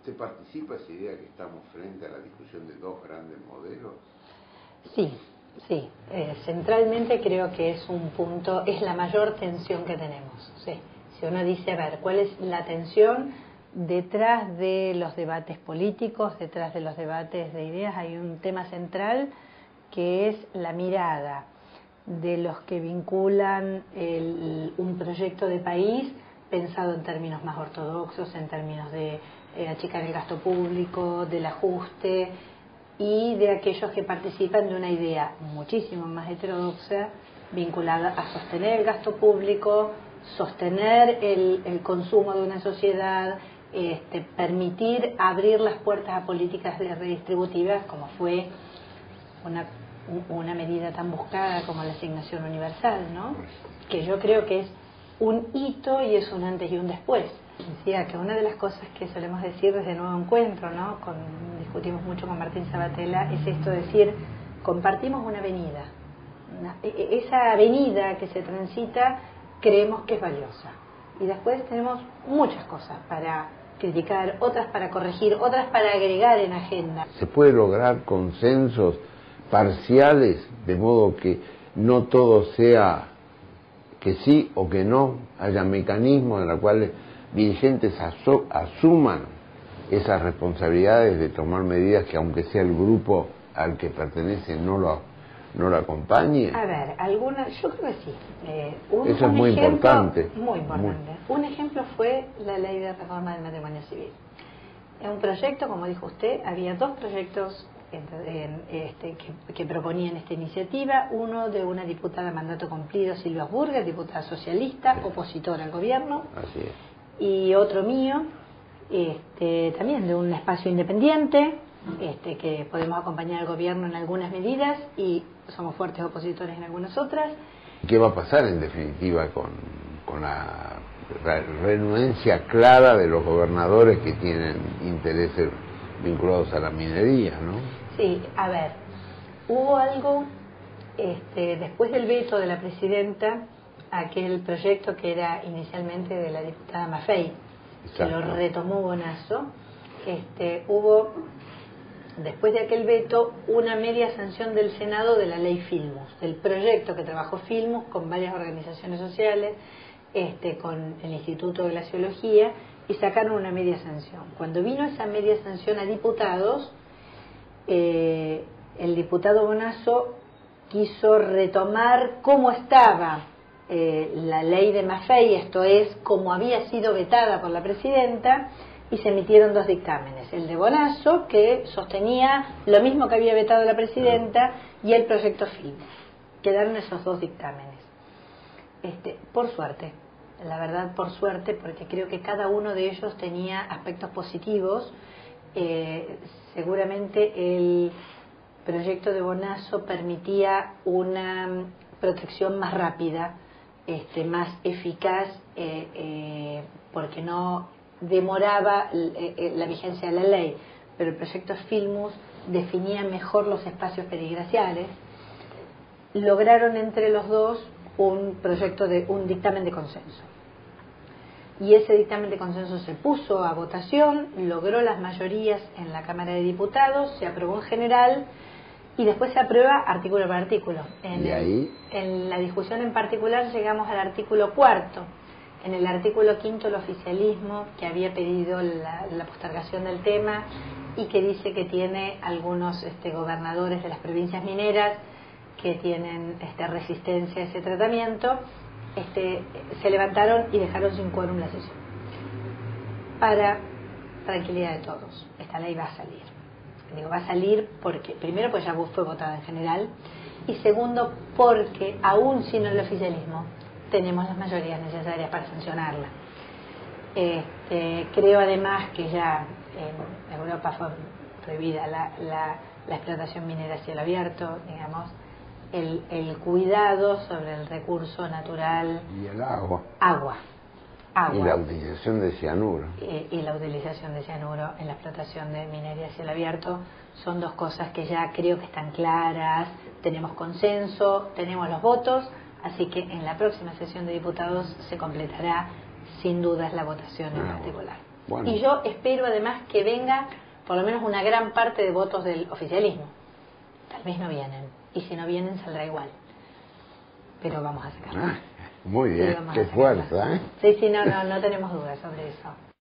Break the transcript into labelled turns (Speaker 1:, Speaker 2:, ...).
Speaker 1: ¿Usted participa esa idea que estamos frente a la discusión de dos grandes modelos?
Speaker 2: Sí, sí. Centralmente creo que es un punto, es la mayor tensión que tenemos. Sí. Si uno dice, a ver, ¿cuál es la tensión detrás de los debates políticos, detrás de los debates de ideas? Hay un tema central que es la mirada de los que vinculan un proyecto de país pensado en términos más ortodoxos, en términos de achicar el gasto público, del ajuste, y de aquellos que participan de una idea muchísimo más heterodoxa vinculada a sostener el gasto público, sostener el consumo de una sociedad, permitir abrir las puertas a políticas redistributivas, como fue una medida tan buscada como la asignación universal, ¿no? Que yo creo que es un hito y es un antes y un después. Decía que una de las cosas que solemos decir desde Nuevo Encuentro, ¿no? Discutimos mucho con Martín Sabatella, es esto de decir, compartimos una avenida. Esa avenida que se transita creemos que es valiosa. Y después tenemos muchas cosas para criticar, otras para corregir, otras para agregar en agenda.
Speaker 1: ¿Se puede lograr consensos parciales, de modo que no todo sea que sí o que no, haya mecanismos en los cuales dirigentes asuman esas responsabilidades de tomar medidas que, aunque sea el grupo al que pertenece, no lo acompañe?
Speaker 2: A ver, yo creo que sí.
Speaker 1: Eso es muy importante.
Speaker 2: Muy importante. Un ejemplo fue la ley de reforma del matrimonio civil. En un proyecto, como dijo usted, había dos proyectos que proponían esta iniciativa, uno de una diputada de mandato cumplido, Silvia Burger, diputada socialista, opositora al gobierno.
Speaker 1: Así es.
Speaker 2: Y otro mío, también de un espacio independiente, que podemos acompañar al gobierno en algunas medidas y somos fuertes opositores en algunas otras.
Speaker 1: ¿Qué va a pasar en definitiva con la renuencia clara de los gobernadores que tienen intereses vinculados a la minería, ¿no?
Speaker 2: Sí, a ver, hubo algo, después del veto de la presidenta, aquel proyecto que era inicialmente de la diputada Maffei, que lo retomó Bonasso, hubo, después de aquel veto, una media sanción del Senado de la ley Filmus, del proyecto que trabajó Filmus con varias organizaciones sociales, con el Instituto de Glaciología, y sacaron una media sanción. Cuando vino esa media sanción a diputados, el diputado Bonasso quiso retomar cómo estaba la ley de Maffei, esto es, como había sido vetada por la presidenta, y se emitieron dos dictámenes, el de Bonasso, que sostenía lo mismo que había vetado la presidenta, y el proyecto Filmus. Quedaron esos dos dictámenes. Por suerte, la verdad por suerte, porque creo que cada uno de ellos tenía aspectos positivos. Seguramente el proyecto de Bonasso permitía una protección más rápida, más eficaz, porque no demoraba la vigencia de la ley, pero el proyecto Filmus definía mejor los espacios periglaciales. Lograron entre los dos un dictamen de consenso. Y ese dictamen de consenso se puso a votación, logró las mayorías en la Cámara de Diputados, se aprobó en general y después se aprueba artículo por artículo. En la discusión en particular llegamos al artículo 4. En el artículo 5 el oficialismo, que había pedido la postergación del tema y que dice que tiene algunos gobernadores de las provincias mineras que tienen resistencia a ese tratamiento, se levantaron y dejaron sin quórum la sesión. Para tranquilidad de todos, esta ley va a salir. Digo, va a salir porque, primero, pues ya fue votada en general, y segundo, porque aún sin el oficialismo tenemos las mayorías necesarias para sancionarla. Creo además que ya en Europa fue prohibida la explotación minera a cielo abierto, digamos, el cuidado sobre el recurso natural
Speaker 1: y el agua.
Speaker 2: Y
Speaker 1: la utilización de cianuro.
Speaker 2: Y la utilización de cianuro en la explotación de minería a cielo abierto son dos cosas que ya creo que están claras, tenemos consenso, tenemos los votos, así que en la próxima sesión de diputados se completará sin dudas la votación en particular.
Speaker 1: Bueno.
Speaker 2: Y yo espero además que venga por lo menos una gran parte de votos del oficialismo. Tal vez no vienen, y si no vienen saldrá igual. Pero vamos a sacarla.
Speaker 1: Muy bien,
Speaker 2: sí,
Speaker 1: qué fuerza, ¿eh?
Speaker 2: Sí, no tenemos dudas sobre eso.